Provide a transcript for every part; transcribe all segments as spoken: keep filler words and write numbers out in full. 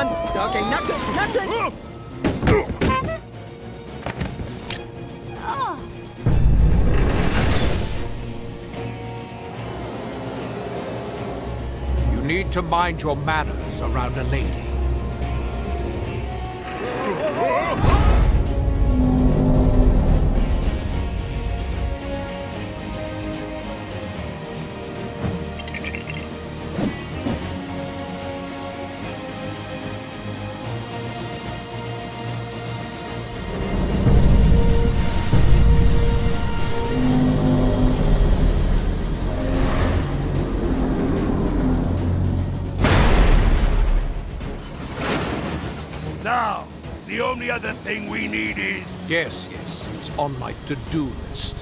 on. Okay, not good, not good. You need to mind your manners around a lady. Now, the only other thing we need is... Yes, yes, it's on my to-do list.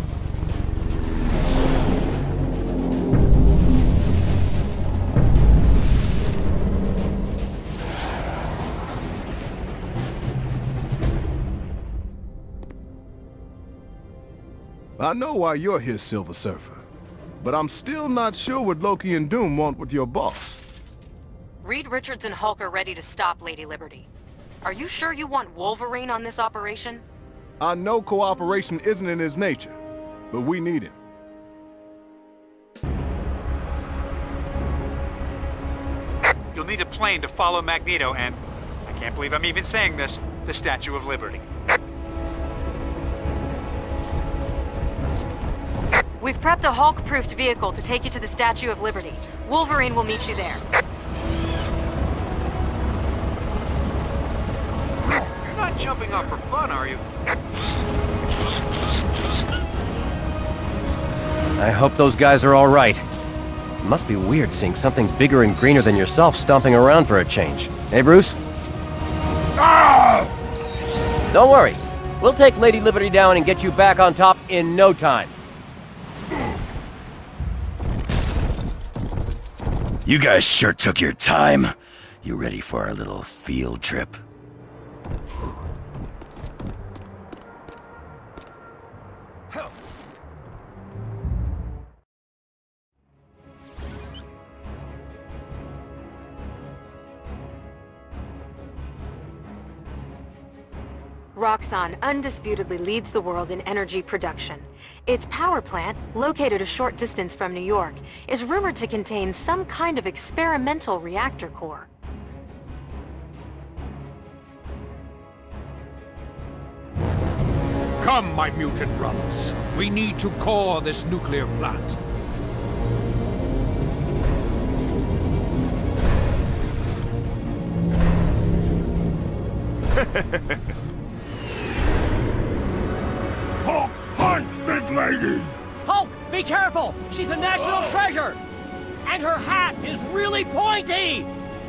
I know why you're here, Silver Surfer. But I'm still not sure what Loki and Doom want with your boss. Reed Richards and Hulk are ready to stop Lady Liberty. Are you sure you want Wolverine on this operation? I know cooperation isn't in his nature, but we need him. You'll need a plane to follow Magneto and, I can't believe I'm even saying this, the Statue of Liberty. We've prepped a Hulk-proofed vehicle to take you to the Statue of Liberty. Wolverine will meet you there. You're not jumping off for fun, are you? I hope those guys are all right. It must be weird seeing something bigger and greener than yourself stomping around for a change. Hey, Bruce? Ah! Don't worry. We'll take Lady Liberty down and get you back on top in no time. You guys sure took your time. You ready for our little field trip? Roxxon undisputedly leads the world in energy production. Its power plant, located a short distance from New York, is rumored to contain some kind of experimental reactor core. Come, my mutant brothers. We need to core this nuclear plant. Hulk punch, big lady! Hulk, be careful! She's a national treasure! And her hat is really pointy!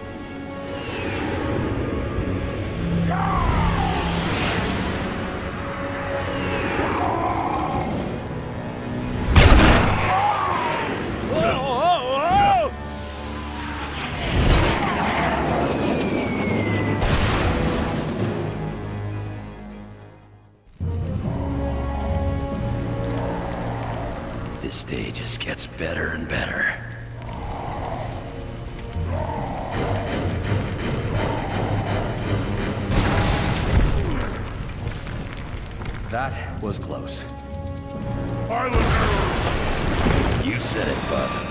This day just gets better and better. That was close. Islanders! You said it, bub.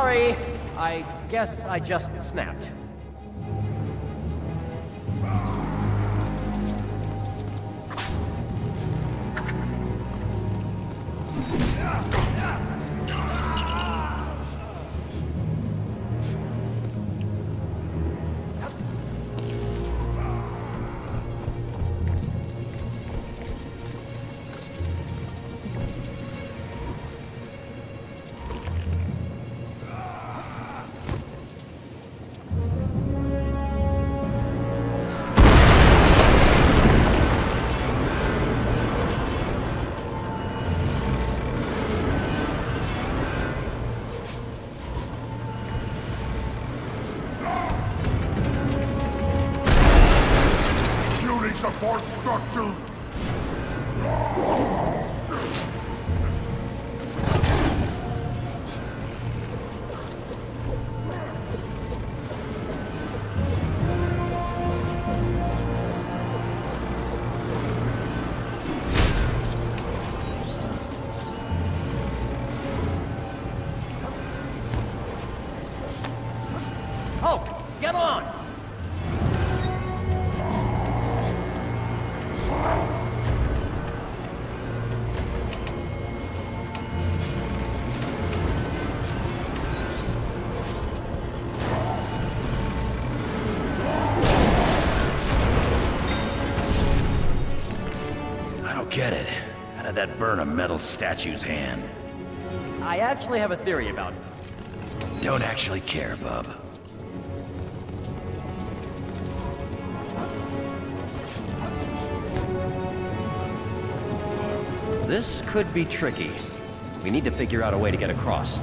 Sorry, I guess I just snapped. Support structure! Oh, get on! Get it. How did that burn a metal statue's hand? I actually have a theory about it. Don't actually care, bub. This could be tricky. We need to figure out a way to get across.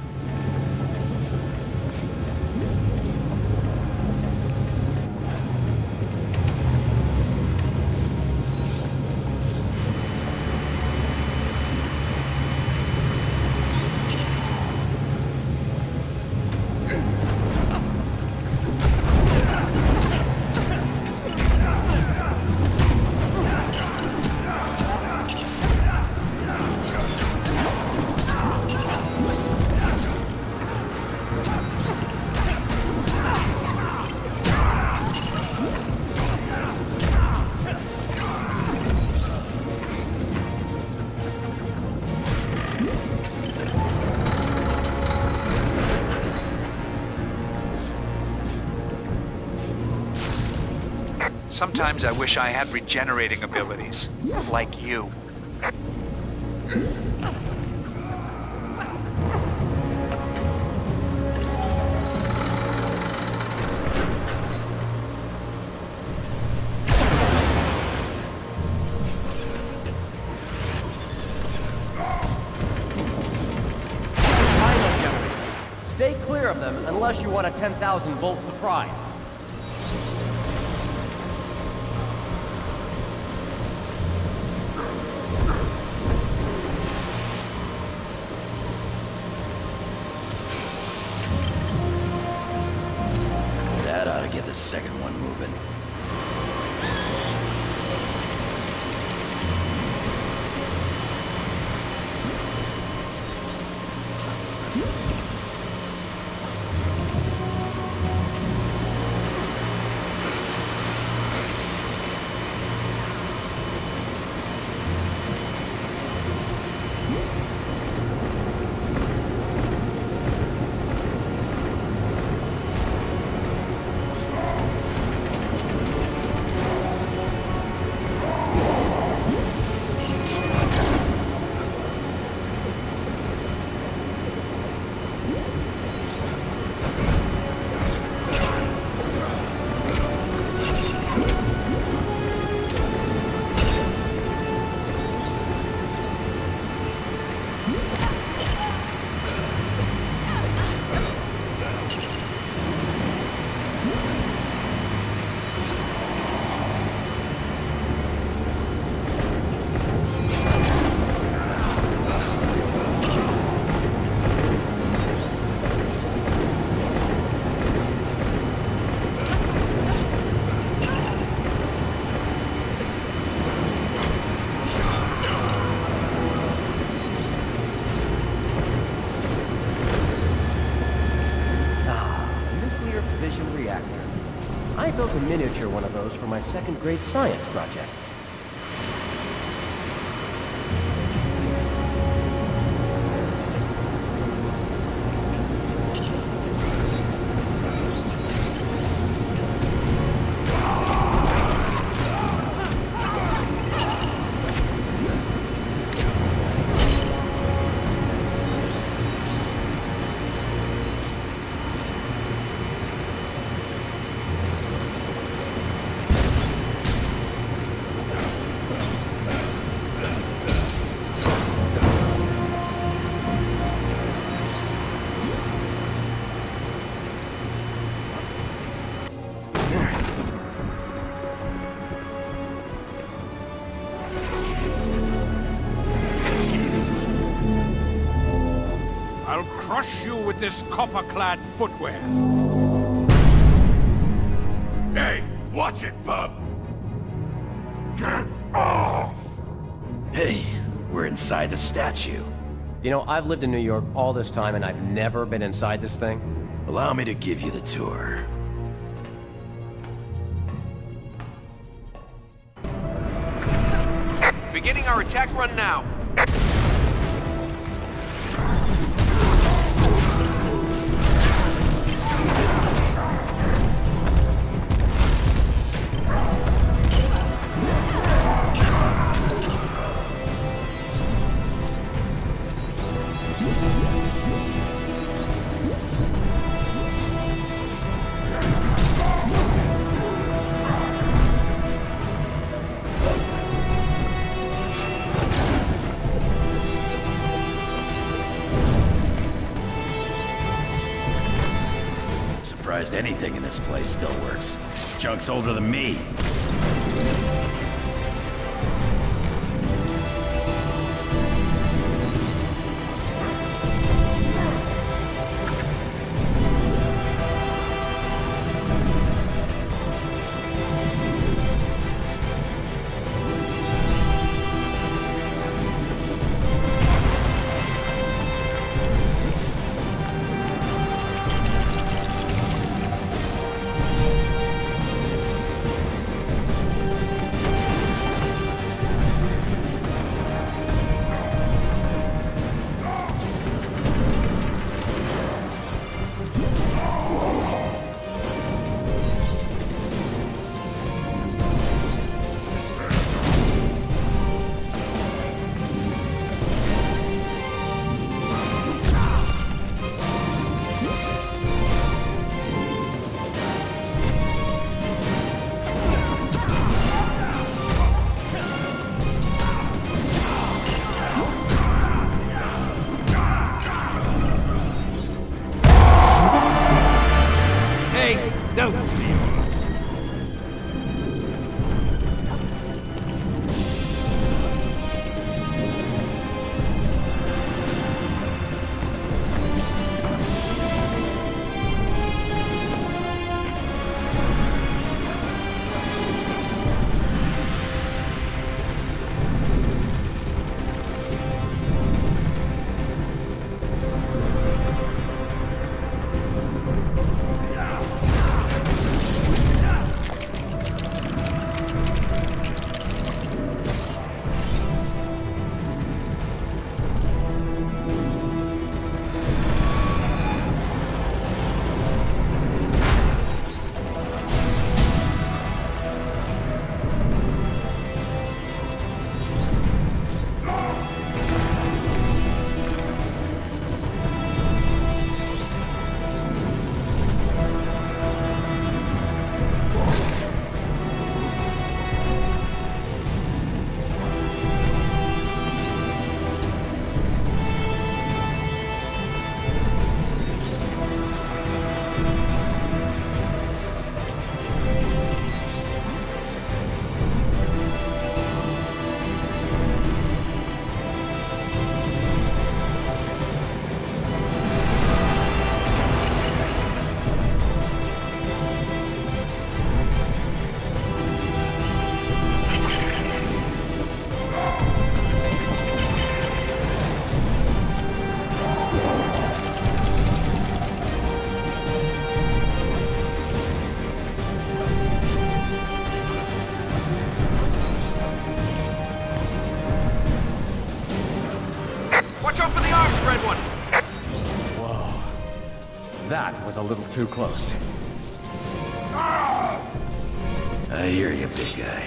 Sometimes I wish I had regenerating abilities, like you. Stay clear of them unless you want a ten thousand volt surprise. That ought to get the second one moving. reactor. I built a miniature one of those for my second grade science project. I'll crush you with this copper-clad footwear. Hey, watch it, bub! Get off! Hey, we're inside the statue. You know, I've lived in New York all this time and I've never been inside this thing. Allow me to give you the tour. Beginning our attack run now. Surprised anything in this place still works. This junk's older than me. That was a little too close. I hear you, big guy.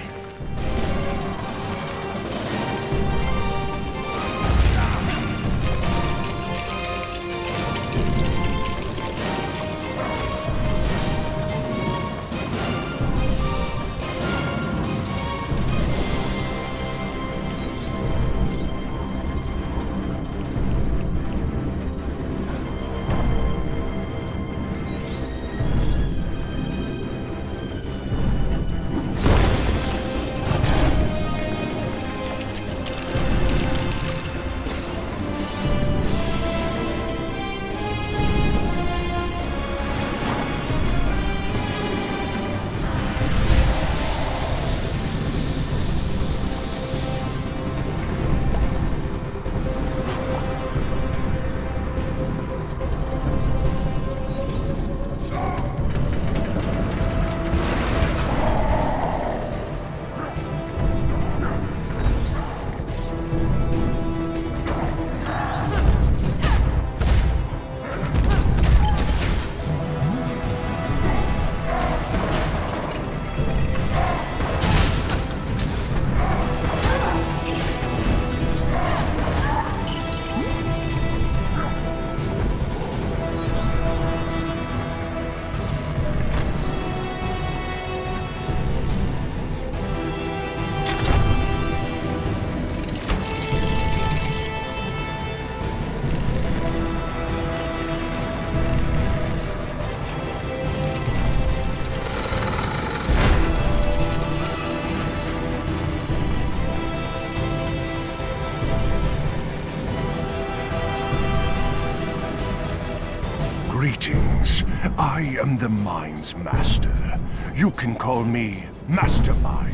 Greetings. I am the Mind's Master. You can call me Mastermind.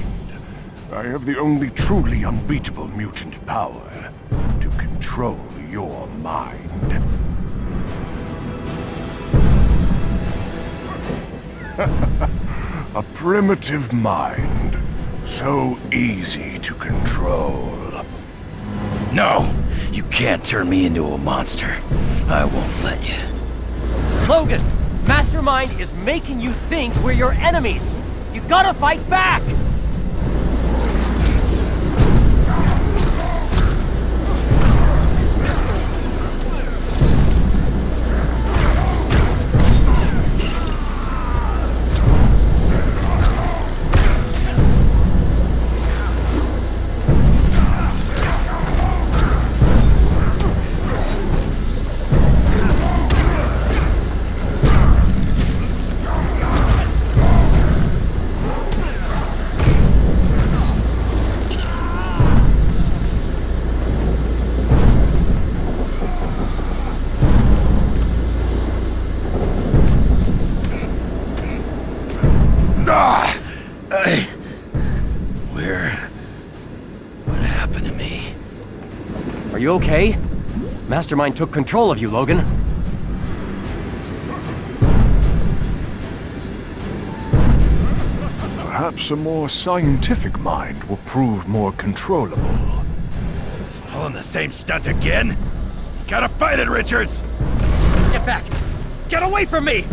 I have the only truly unbeatable mutant power to control your mind. A primitive mind. So easy to control. No! You can't turn me into a monster. I won't let you. Logan! Mastermind is making you think we're your enemies! You gotta fight back! Are you okay? Mastermind took control of you, Logan. Perhaps a more scientific mind will prove more controllable. He's pulling the same stunt again? You gotta fight it, Richards! Get back! Get away from me!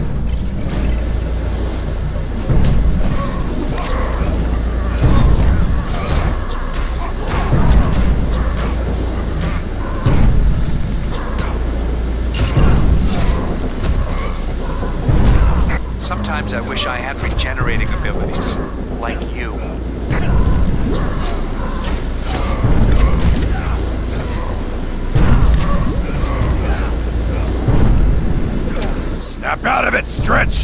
Sometimes I wish I had regenerating abilities, like you. Snap out of it, Stretch!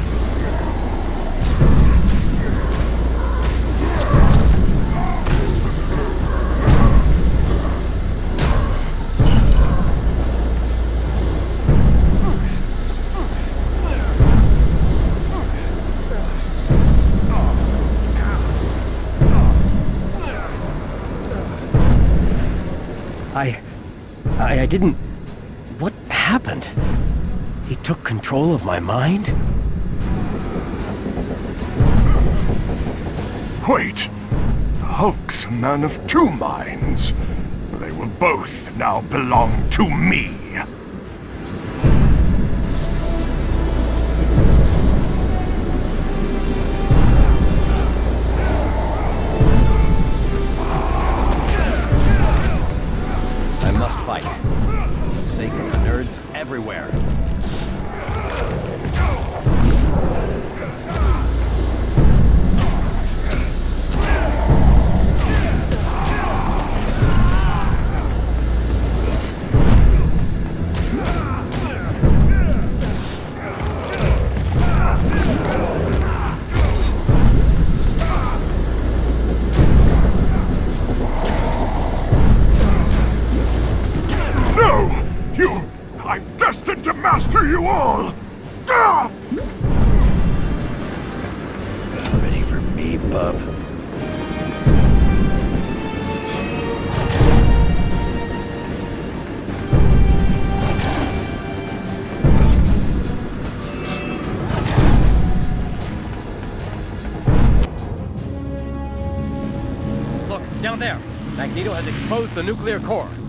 I... I... I didn't... What happened? He took control of my mind? Wait! The Hulk's a man of two minds. They will both now belong to me. everywhere. Master you all! Ah! Ready for me, bub? Look, down there! Magneto has exposed the nuclear core.